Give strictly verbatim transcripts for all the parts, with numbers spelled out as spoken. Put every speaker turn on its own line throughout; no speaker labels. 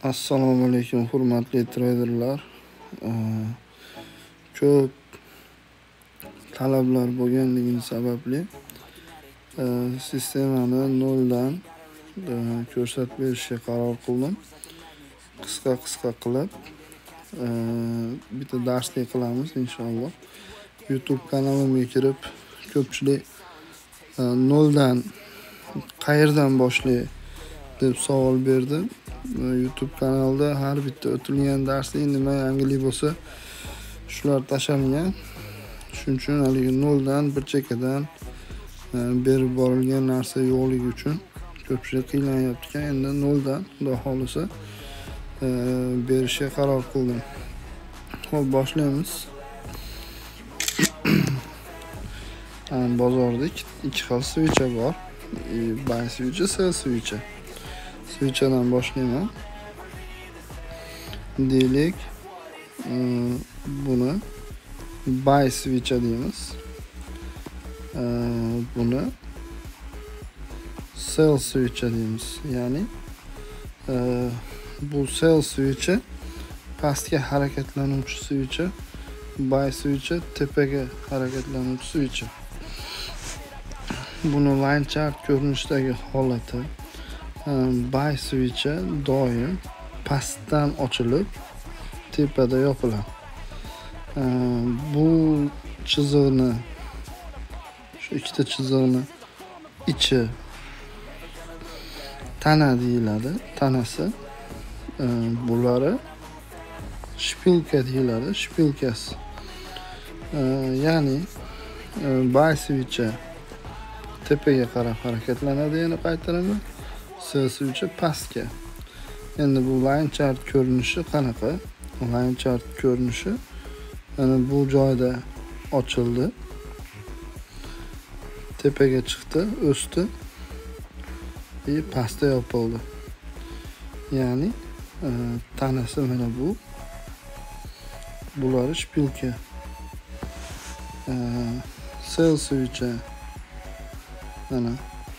Assalomu alaykum hurmatli traderlar. Ko'p talablar bo'lganligi sababli sistemani noldan ko'rsatib berishga qaror qildim. Qisqa-qisqa qilib bitta darslik qilamiz inshaalloh. YouTube kanalimga kirib ko'pchilik noldan qayerdan boshlay deb savol berdi. YouTube kanalda har bitta o'tilgan darslik nima yangilik bo'lsa shular tashalgan. Shuning uchun haligi noldan bir chekkadan berib borilgan narsa yo'qligi uchun ko'pchilik qiynalanyapti ekan. Endi noldan xudo xolisa berishga qaror qildim. Xo'p, boshlaymiz. Bozorda ikki xil switcher bor. Buy switcher, sell switcher. Switcherdan boshlayman. Deylik, buni buy switcher deymiz. Buni sell switcher deymiz. Ya'ni bu sell switcher pastga harakatlanuvchi switcher, buy switcher tepaga harakatlanuvchi switcher. Buni line chart ko'rinishidagi holati buy switcher doim pastdan ochilib tepada yopiladi. Bu chiziqni, shu ikkita chiziqni ichi tana deyiladi, tanasi. Bulari shpilka deyiladi, shpilkasi. Ya'ni buy switcher tepaga qarab harakatlanadi, yana qaytaraman. Sell switcher pastga. Endi bu line chart ko'rinishi qanaqa? Line chart ko'rinishi mana bu joyda ochildi. Tepaga chiqdi, o'sdi va pastga yopildi. Ya'ni tanasi mana bu. Bular shpilka. Sell switcher mana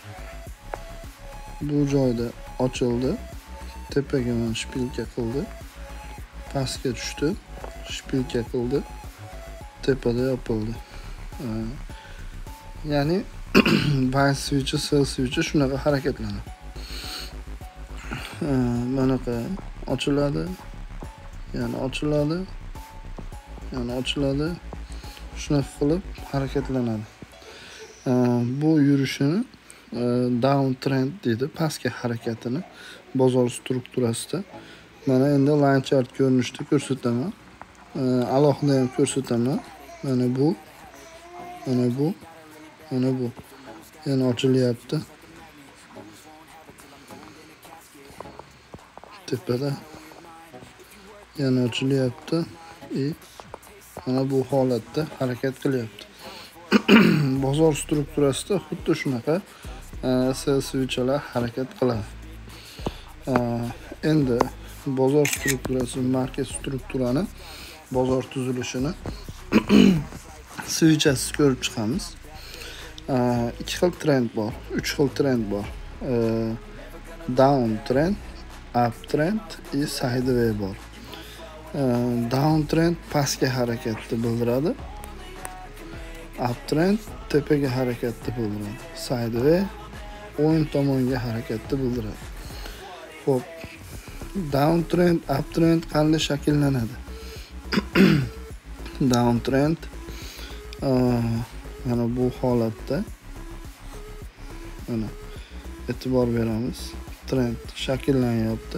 bu joyda ochildi, tepaga mana shpilka qildi, pastga tushdi, shpilka qildi, tepada yopildi. Ya'ni buy switcher, sell switcher shunaqa harakatlanadi. Bunaqa ochiladi, yana ochiladi, yana ochiladi. Shunaqa qilib harakatlanadi. Bu yurishini down trend deydi, pastga harakatini bozor strukturasida. Mana endi line chart ko'rinishida ko'rsataman. Alohida ham ko'rsataman. Mana bu, mana bu, mana bu. Yana ochilyapti. Tepada yana ochilyapti. E mana bu holatda harakat qilyapti. Bozor strukturasida xuddi shunaqa sell switcherlar harakat qiladi. Endi bozor strukturasi, market strukturani, bozor tuzilishini switchersiz ko'rib chiqamiz. Ikki xil trend bor, uch xil trend bor. Down trend, up trend va sideway bor. Down trend pastga harakatni bildiradi. Up trend tepaga harakatni bildiradi. Sideway o'ng tomonga harakatni bildiradi. Xo'p, down trend, up trend qanday shakllanadi? Down trend mana bu holatda mana e'tibor beramiz. Trend shakllanyapti.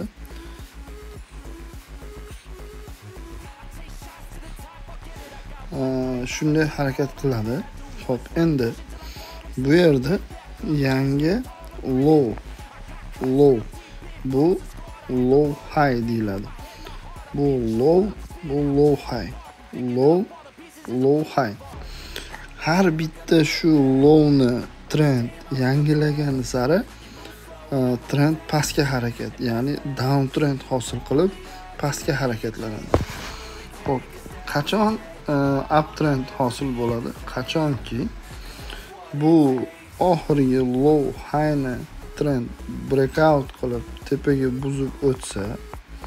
Shunday harakat qiladi. Xo'p, endi bu yerda yangi low, low, bu low high deyiladi. Bu low, bu low high, low, low high. Har bitta shu lowni trend yangilagan sari trend pastga harakat, ya'ni down trend hosil qilib pastga harakatlanadi. Xo'p, qachon up trend hosil bo'ladi? Qachonki bu oxirgi low highni trend breakout qilib tepaga buzib o'tsa,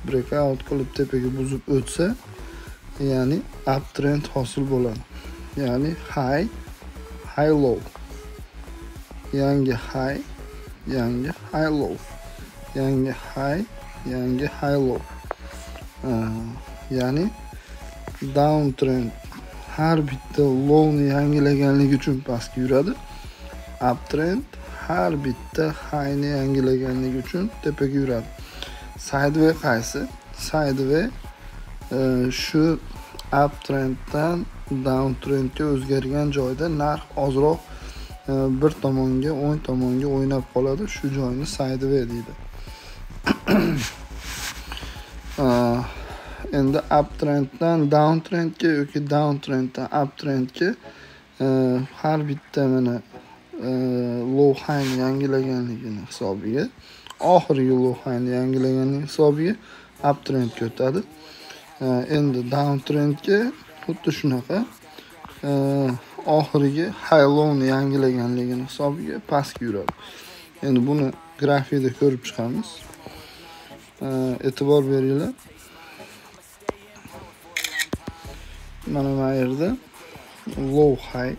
breakout qilib tepaga buzib o'tsa, ya'ni uptrend hosil bo'ladi. Ya'ni high, high low. Yangi high, yangi high low. Yangi high, yangi high low. Ya'ni downtrend har bitta lowni yangilaganligi uchun pastga yuradi. Uptrend har bitta highni yangilaganligi uchun tepaga yuradi. Sideway qaysi? Sideway shu uptrenddan downtrendga o'zgargan joyda narx ozroq bir tomonga, o'ng tomonga o'ynab qoladi. Shu joyni sideway deydi. Endi uptrenddan downtrendga yoki downtrenddan uptrendga har bitta mana low highni yangilaganligini hisobiga, oxirgi low highni yangilaganligi hisobiga uptrendga o'tadi. Endi downtrendga xuddi shunaqa oxirgi high lowni yangilaganligini hisobiga pastga yuradi. Endi buni grafikda ko'rib chiqamiz. E'tibor beringlar. Mana bu yerda low high,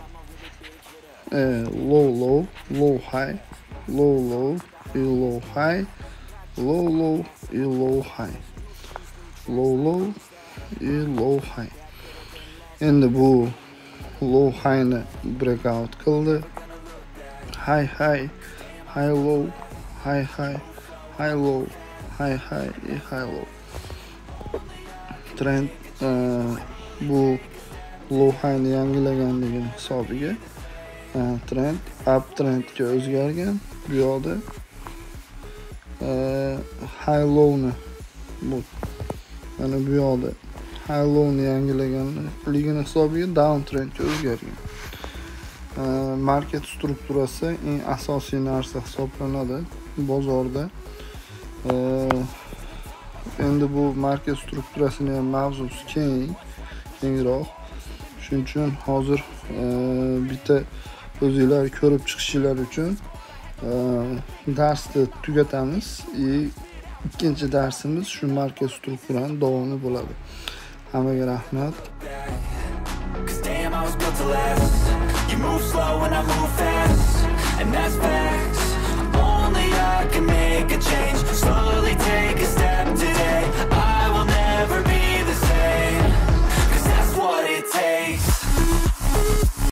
low low, low high, low low, low high, low low, low high, low low, low high. Endi bu low highni breakout qildi. High high, high low, high high, high low, high high, high low. Trend bu low highni yangilaganligini hisobiga trend uptrendga o'zgargan. Bu yoqda high lowni bu mana bu yoqda high lowni yangilaganligini hisobiga downtrendga o'zgargan. Market strukturasi eng asosiy narsa hisoblanadi bozorda. Endi bu market strukturasini ham mavzusi keng, kengroq. Shuning uchun hozir bitta o'zinglar ko'rib chiqishinglar uchun darsni tugatamiz. Ikkinchi darsimiz shu market strukturani davomi bo'ladi. Hammaga rahmat.
You move slow and I move fast, and that's facts. Only I can make a change.